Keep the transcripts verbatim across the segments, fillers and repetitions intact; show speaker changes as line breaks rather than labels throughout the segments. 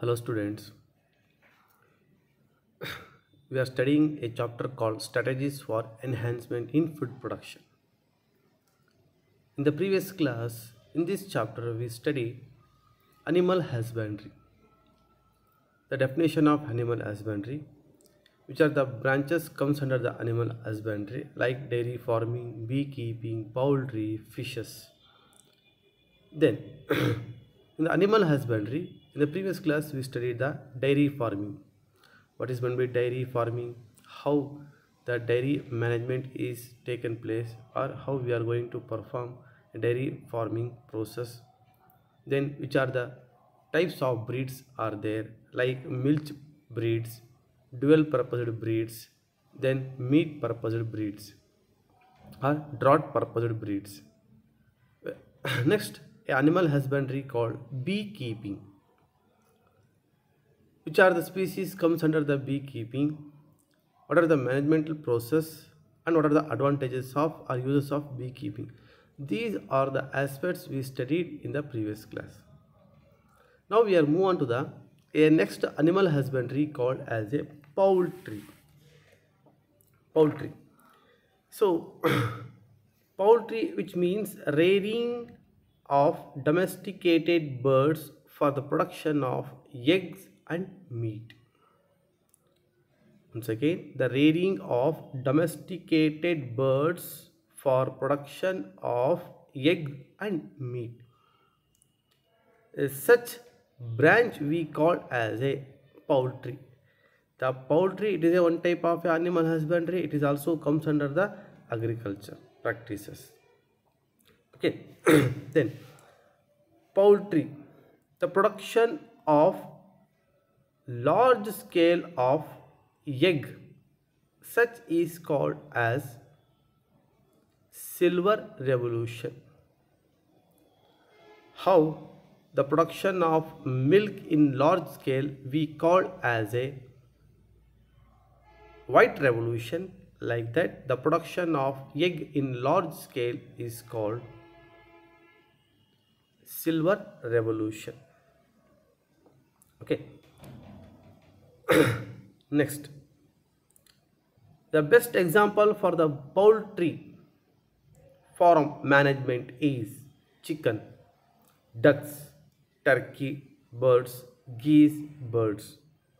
Hello students, we are studying a chapter called Strategies for Enhancement in Food Production. In the previous class, in this chapter we studied animal husbandry, the definition of animal husbandry, which are the branches comes under the animal husbandry like dairy farming, beekeeping, poultry, fishes. Then in the animal husbandry, in the previous class we studied the dairy farming. What is meant by dairy farming, how the dairy management is taken place, or how we are going to perform a dairy farming process. Then which are the types of breeds are there, like milk breeds, dual purposed breeds, then meat purposed breeds, or drought purposed breeds. Next, animal husbandry called beekeeping. Which are the species comes under the beekeeping? What are the managemental process and what are the advantages of or uses of beekeeping? These are the aspects we studied in the previous class. Now we are move on to the a next animal husbandry called as a poultry. Poultry. So poultry, which means rearing of domesticated birds for the production of eggs and meat. Once again, the rearing of domesticated birds for production of egg and meat. Uh, Such branch we call as a poultry. The poultry, it is a one type of animal husbandry. It is also comes under the agriculture practices. Okay. Then poultry, the production of large scale of egg, such is called as silver revolution. How the production of milk in large scale we call as a white revolution, like that the production of egg in large scale is called silver revolution. Okay. Next, the best example for the poultry farm management is chicken, ducks, turkey, birds, geese, birds.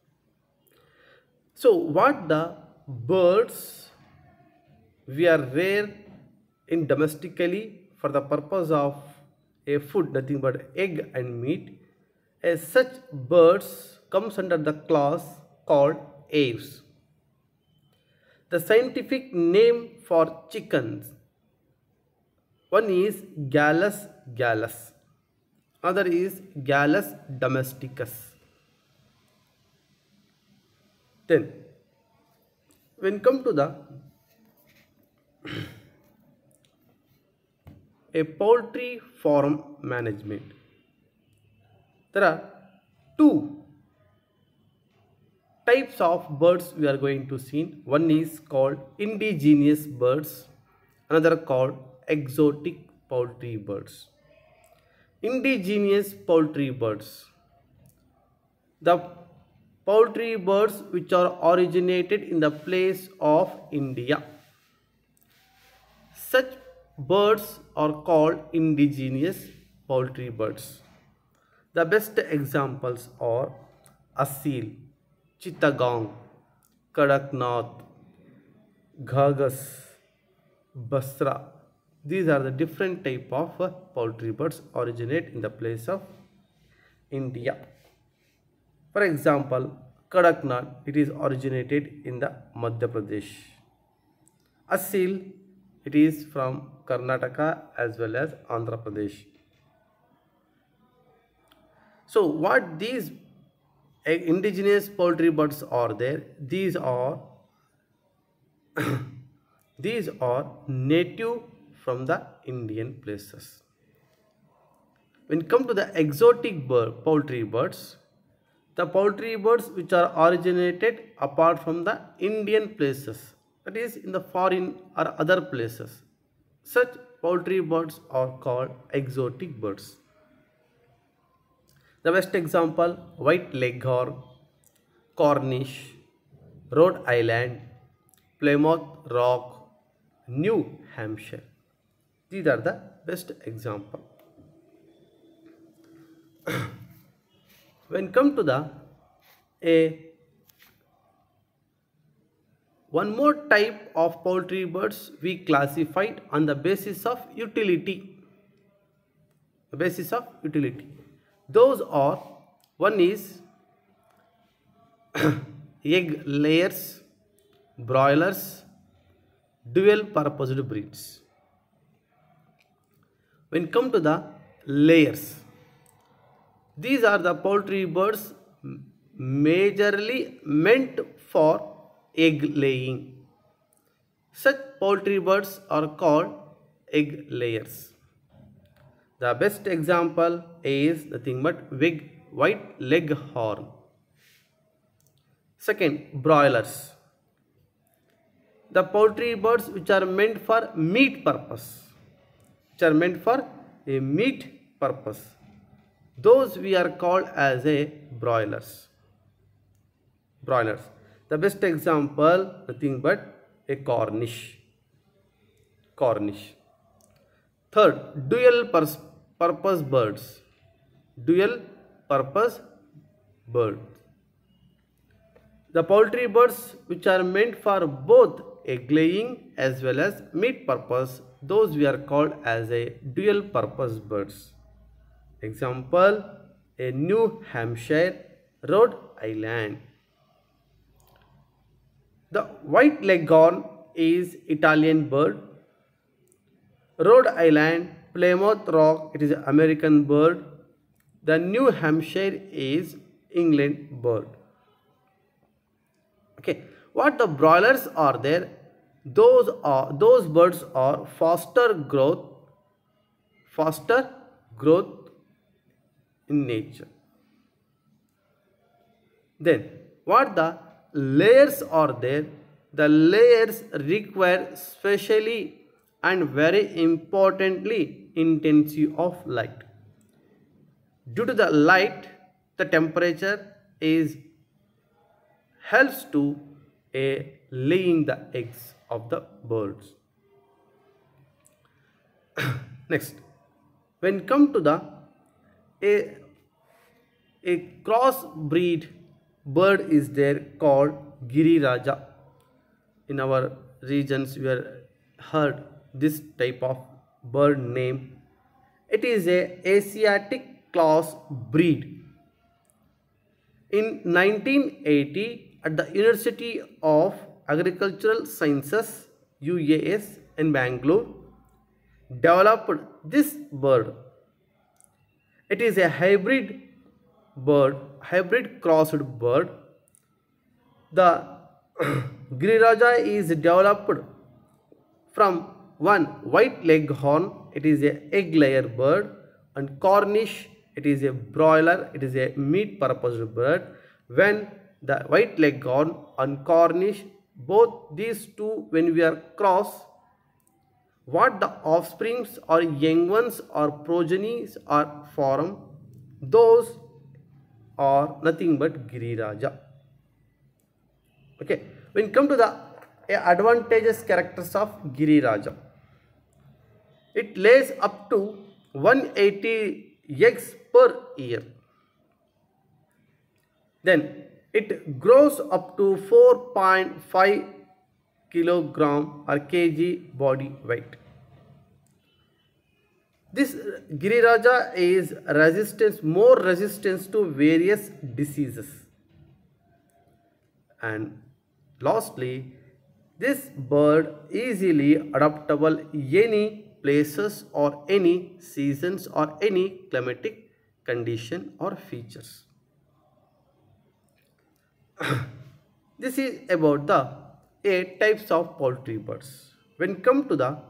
So what the birds we are rear in domestically for the purpose of a food, nothing but egg and meat. As such birds comes under the class called aves. The scientific name for chickens, one is Gallus gallus, other is Gallus domesticus. Then when come to the a poultry farm management, there are two types of birds we are going to see. One is called indigenous birds, another called exotic poultry birds. Indigenous poultry birds, the poultry birds which are originated in the place of India. Such birds are called indigenous poultry birds. The best examples are Asil, Chittagong, Kadaknath, Ghagas, Basra. These are the different type of uh, poultry birds originate in the place of India. For example, Kadaknath, it is originated in the Madhya Pradesh. Asil, it is from Karnataka as well as Andhra Pradesh. So what these indigenous poultry birds are there? These are these are native from the Indian places. When come to the exotic bird, poultry birds, the poultry birds which are originated apart from the Indian places, that is in the foreign or other places. Such poultry birds are called exotic birds. The best example, White Leghorn, Cornish, Rhode Island, Plymouth Rock, New Hampshire. These are the best example. When come to the a one more type of poultry birds we classified on the basis of utility. The basis of utility. Those are, one is egg layers, broilers, dual purposed breeds. When come to the layers, these are the poultry birds majorly meant for egg laying. Such poultry birds are called egg layers. The best example is nothing but White Leghorn. Second, broilers. The poultry birds which are meant for meat purpose, which are meant for a meat purpose, those we are called as a broilers. Broilers. The best example, nothing but a Cornish. Cornish. Third, dual purpose birds. Dual purpose birds. The poultry birds which are meant for both egg laying as well as meat purpose, those we are called as a dual purpose birds. Example, a New Hampshire, Rhode Island. The White Leghorn is Italian bird. Rhode Island, Plymouth Rock, it is an American bird. The New Hampshire is England bird. Okay, what the broilers are there? Those are those birds are faster growth, faster growth in nature. Then what the layers are there? The layers require specially and very importantly intensity of light. Due to the light, the temperature is helps to a laying the eggs of the birds. Next, when come to the a a crossbreed bird is there called Giriraja. In our regions we are heard this type of bird name. It is a Asiatic cross breed. In nineteen eighty, at the University of Agricultural Sciences U A S in Bangalore, developed this bird. It is a hybrid bird, hybrid crossed bird. The Giriraja is developed from one White Leghorn, it is a egg layer bird, and Cornish, it is a broiler, it is a meat purpose bird. When the White Leghorn and Cornish, both these two, when we are cross, what the offsprings or young ones or progenies are formed, those are nothing but Giriraja. Okay, when come to the advantageous characters of Giriraja, it lays up to one hundred eighty eggs per year. Then it grows up to four point five kilogram or kg body weight. This Giriraja is resistance, more resistance to various diseases. And lastly, this bird easily adaptable any places or any seasons or any climatic condition or features. This is about the eight types of poultry birds. When come to the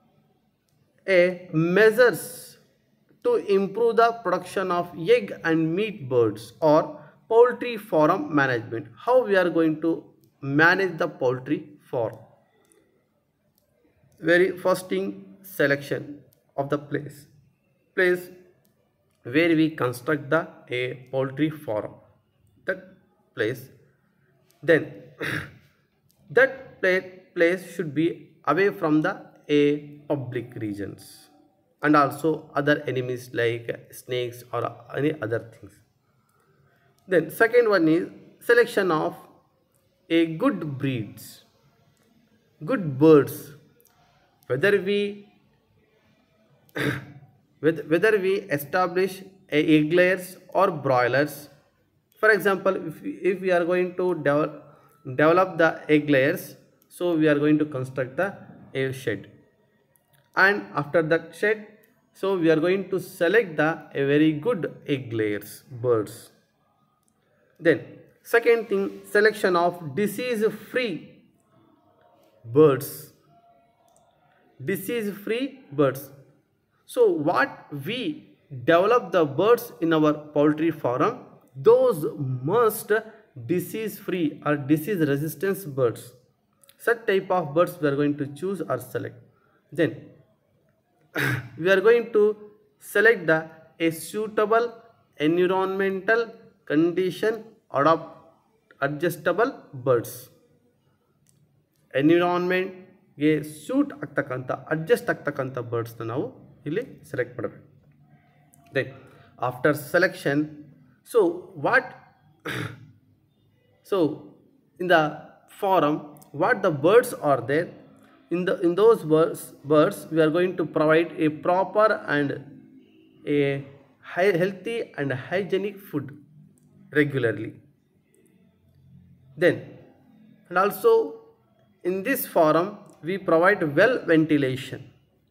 a measures to improve the production of egg and meat birds or poultry farm management, how we are going to manage the poultry farm. Very first thing, selection of the place. Place where we construct the a poultry farm. That place, then that place place should be away from the a public regions and also other enemies like snakes or any other things. Then second one is selection of a good breeds, good birds, whether we whether we establish a egg layers or broilers. For example, if we, if we are going to develop, develop the egg layers, so we are going to construct the a shed, and after that shed, so we are going to select the a very good egg layers birds. Then second thing, selection of disease free birds, disease free birds. So what we develop the birds in our poultry farm, those must disease free or disease resistance birds. Such type of birds we are going to choose or select. Then we are going to select the a suitable environmental condition adopt adjustable birds. Environment ಗೆ suit ಆಗ್ತಕ್ಕಂಥ adjust ಆಗ್ತಕ್ಕಂಥ ಬರ್ಡ್ಸ್ನ ನಾವು ಇಲ್ಲಿ select ಮಾಡಬೇಕು. Then after selection, so what so in the farm what the birds are there, in the in those birds birds we are going to provide a proper and a high, healthy and hygienic food regularly. Then and also in this forum we provide well ventilation,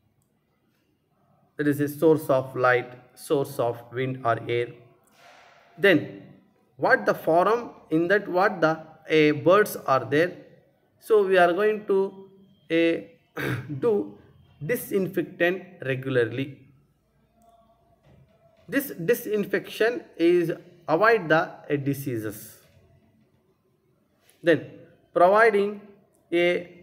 that is a source of light, source of wind or air. Then what the forum, in that what the a birds are there, so we are going to a do disinfectant regularly. This disinfection is avoid the uh, diseases. Then providing a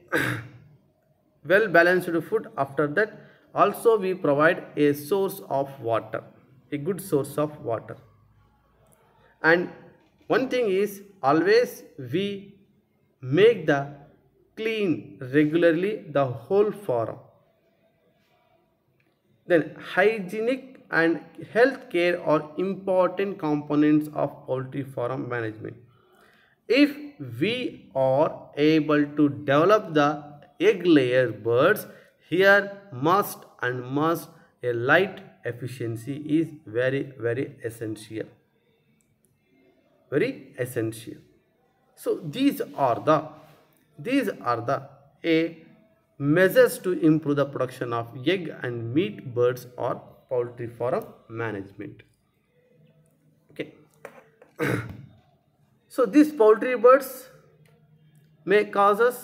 well balanced food. After that also we provide a source of water, a good source of water. And one thing is, always we make the clean regularly the whole farm. Then hygienic and health care are important components of poultry farm management. If we are able to develop the egg layer birds, here must and must a light efficiency is very very essential, very essential. So these are the these are the a measures to improve the production of egg and meat birds or poultry farm management. Okay. So these poultry birds may cause us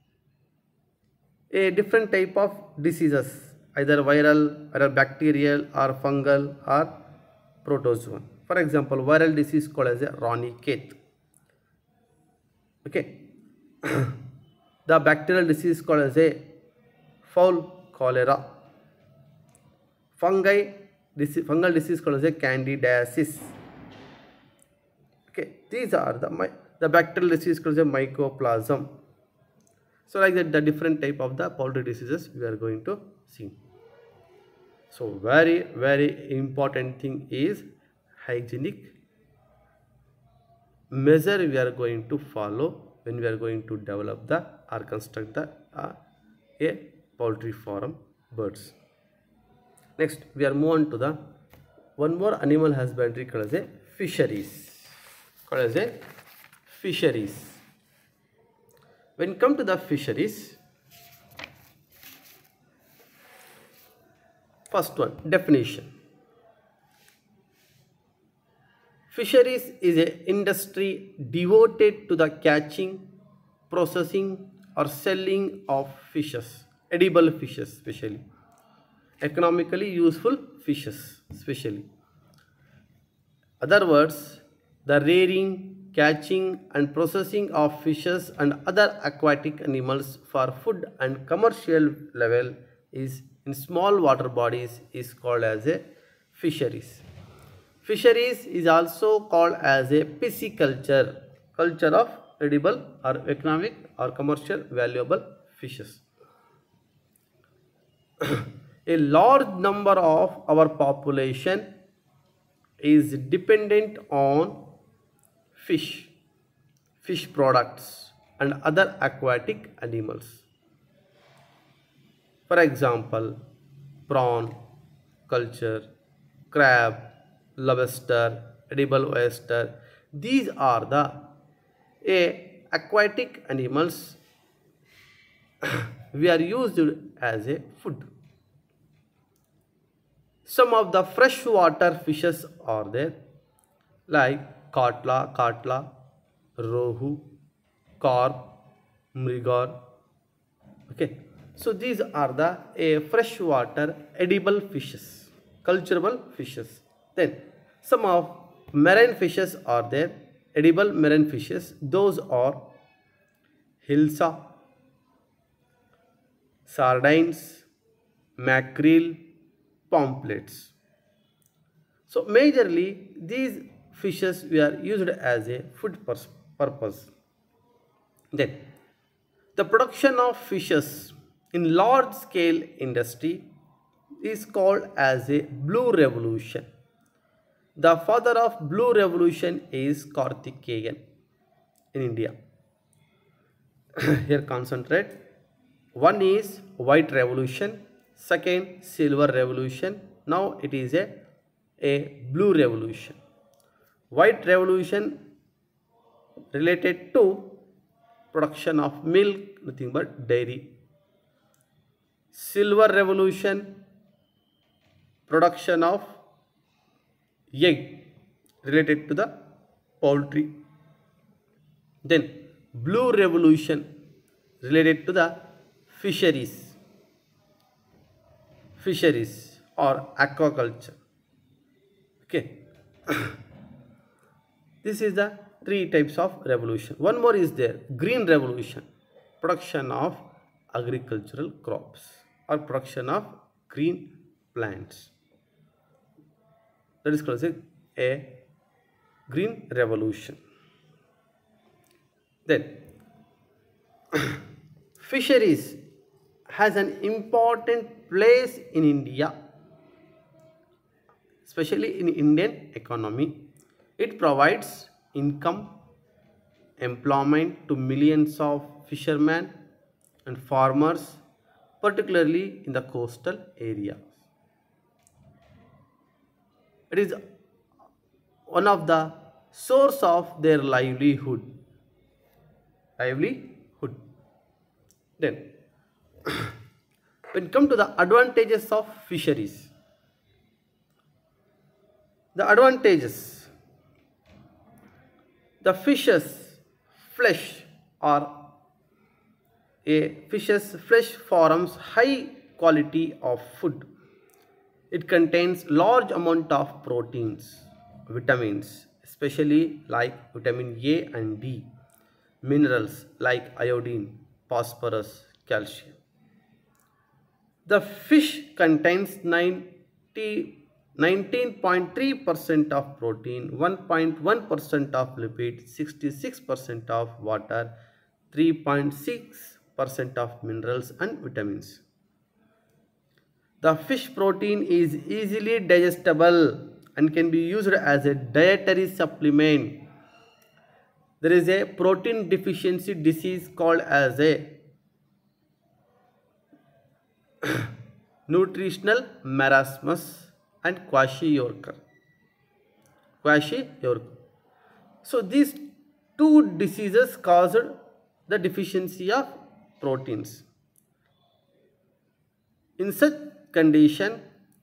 a different type of diseases, either viral or bacterial or fungal or protozoan. For example, viral disease called as a Ronnicate. Okay. The bacterial disease called as a fowl cholera. Fungi disease, fungal disease called as a candidiasis. Okay, these are the the bacterial disease called as a mycoplasm. So like that, the different type of the poultry diseases we are going to see. So very very important thing is hygienic measure we are going to follow when we are going to develop the or construct the uh, a poultry farm birds. Next we are move on to the one more animal husbandry called as a fisheries, called as a fisheries. When come to the fisheries, first one, definition. Fisheries is an industry devoted to the catching, processing or selling of fishes, edible fishes especially, economically useful fishes especially. Other words, the rearing, catching and processing of fishes and other aquatic animals for food and commercial level is in small water bodies is called as a fisheries. Fisheries is also called as a pisciculture, culture of edible or economic or commercial valuable fishes. A large number of our population is dependent on fish, fish products and other aquatic animals. For example, prawn culture, crab, lobster, edible oyster. These are the a aquatic animals we are used as a food. Some of the freshwater fishes are there like katla, katla, rohu, carp, mrigar. Okay, so these are the a freshwater edible fishes, culturable fishes. Then some of marine fishes are there, edible marine fishes. Those are hilsa, sardines, mackerel, pomfrets. So majorly these fishes were used as a food purpose. Then the production of fishes in large scale industry is called as a blue revolution. The father of blue revolution is Karthikeyan in India. Here concentrate. One is white revolution, second silver revolution. Now it is a, a blue revolution. White revolution related to production of milk, nothing but dairy. Silver revolution, production of egg related to the poultry. Then blue revolution related to the fisheries, fisheries or aquaculture. Okay. This is the three types of revolution. One more is there, green revolution, production of agricultural crops or production of green plants. That is called a green revolution. Then fisheries has an important place in India, especially in Indian economy. It provides income, employment to millions of fishermen and farmers, particularly in the coastal areas. It is one of the source of their livelihood. Livelihood. Then, when it comes to the advantages of fisheries, the advantages, the fish's flesh or a fish's flesh forms high quality of food. It contains large amount of proteins, vitamins, especially like vitamin A and D, minerals like iodine, phosphorus, calcium. The fish contains nineteen point three percent of protein, one point one percent of lipid, sixty-six percent of water, three point six percent of minerals and vitamins. The fish protein is easily digestible and can be used as a dietary supplement. There is a protein deficiency disease called as a nutritional marasmus and kwashiorkor. Kwashiorkor. So these two diseases caused the deficiency of proteins. In such condition,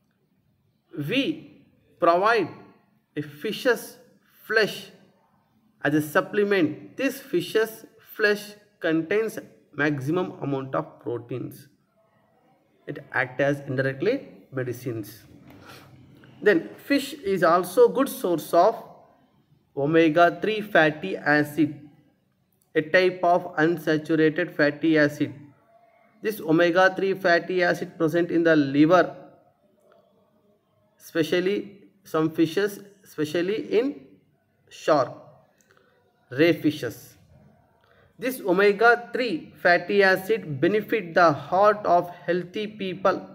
we provide a fish's flesh as a supplement. This fish's flesh contains maximum amount of proteins. It acts as indirectly medicines. Then fish is also good source of omega three fatty acid, a type of unsaturated fatty acid. This omega three fatty acid present in the liver, especially some fishes especially in shark, ray fishes. This omega three fatty acid benefit the heart of healthy people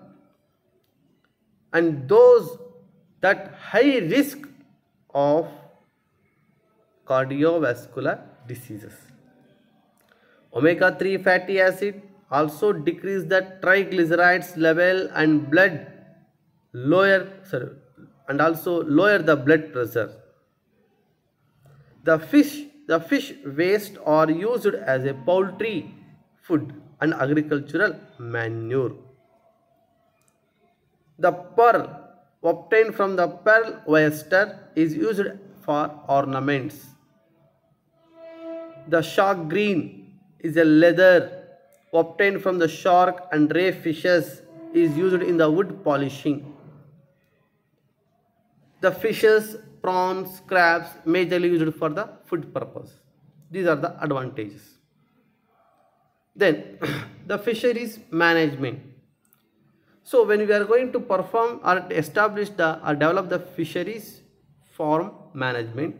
and those that high risk of cardiovascular diseases. Omega three fatty acid also decrease the triglycerides level and blood lower sorry, and also lower the blood pressure. The fish the fish waste are used as a poultry food and agricultural manure. The pearl obtained from the pearl oyster is used for ornaments. The shark green is a leather obtained from the shark and ray fishes is used in the wood polishing. The fishes, prawns, crabs majorly used for the food purpose. These are the advantages. Then the fisheries management. So when we are going to perform or establish the or develop the fisheries farm management,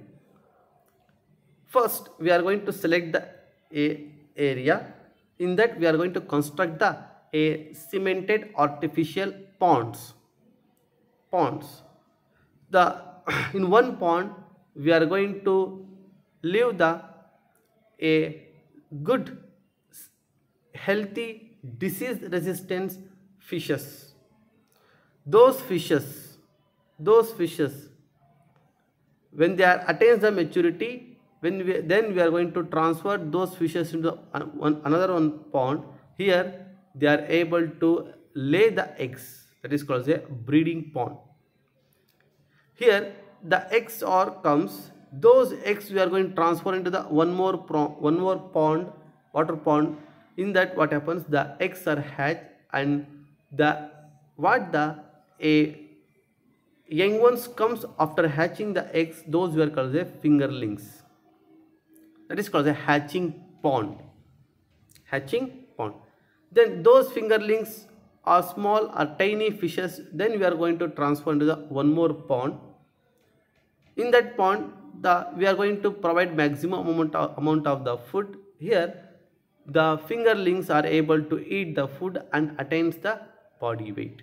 first we are going to select the a area. In that we are going to construct the a cemented artificial ponds. Ponds. The in one pond we are going to leave the a good healthy disease resistant fishes. Those fishes, those fishes, when they are attains the maturity, when we then we are going to transfer those fishes into one, another one pond. Here they are able to lay the eggs. That is called a breeding pond. Here the eggs are comes. Those eggs we are going to transfer into the one more one more pond, water pond. In that what happens? The eggs are hatched and the what the a young ones comes after hatching the eggs. Those were called as fingerlings. That is called a hatching pond. Hatching pond. Then those fingerlings are small or tiny fishes. Then we are going to transfer into the one more pond. In that pond, the we are going to provide maximum amount of, amount of the food. Here, the fingerlings are able to eat the food and attains the body weight.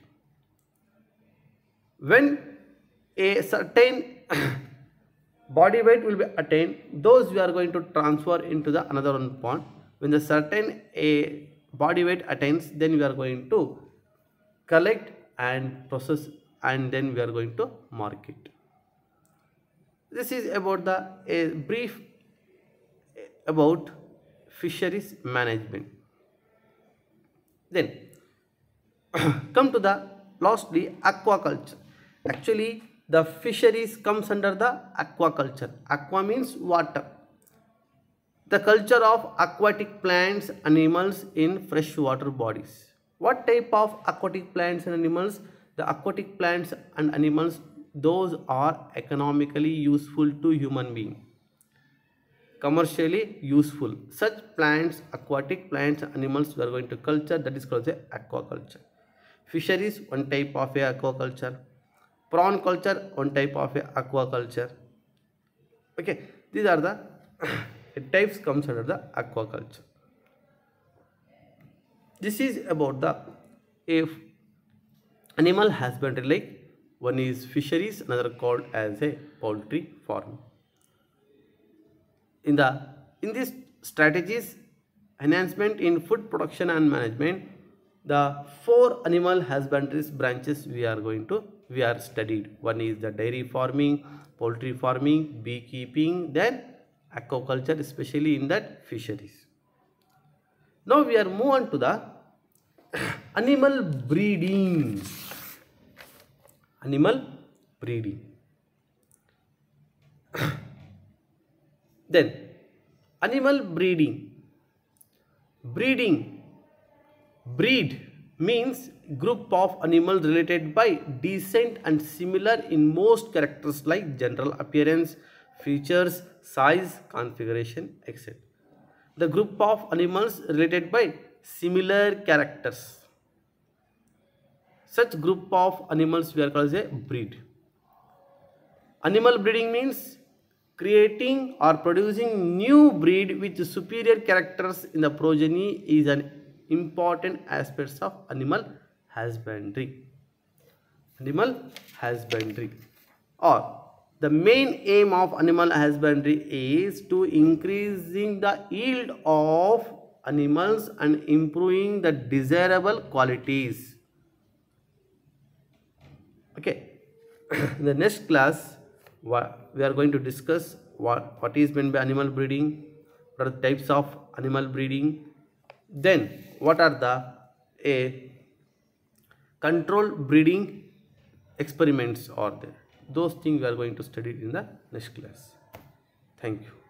When a certain body weight will be attained, those we are going to transfer into the another one pond. When the certain a body weight attains, then we are going to collect and process and then we are going to market. This is about the a brief about fisheries management. Then come to the lastly aquaculture. Actually the fisheries comes under the aquaculture. Aqua means water. The culture of aquatic plants, animals in freshwater bodies. What type of aquatic plants and animals? The aquatic plants and animals, those are economically useful to human being, commercially useful. Such plants, aquatic plants, animals we are going to culture, that is called the aquaculture. Fisheries, one type of a aquaculture. Prawn culture, one type of a aquaculture. Okay, these are the types comes under the aquaculture. This is about the if animal husbandry, like one is fisheries, another called as a poultry farm. In the in these strategies, enhancement in food production and management, the four animal husbandries branches we are going to we are studied. One is the dairy farming, poultry farming, beekeeping, then aquaculture, especially in that fisheries. Now we are move on to the animal breeding. Animal breeding. Then animal breeding. Breeding. Breed means group of animals related by descent and similar in most characters like general appearance, features, size, configuration, et cetera. The group of animals related by similar characters. Such group of animals we are called as a breed. Animal breeding means creating or producing new breed with superior characters in the progeny is an important aspect of animal husbandry. Animal husbandry, or the main aim of animal husbandry is to increasing the yield of animals and improving the desirable qualities. Okay. In the next class, we are going to discuss what, what is meant by animal breeding, what are the types of animal breeding, then what are the a controlled breeding experiments are there. Those things we are going to study in the next class. Thank you.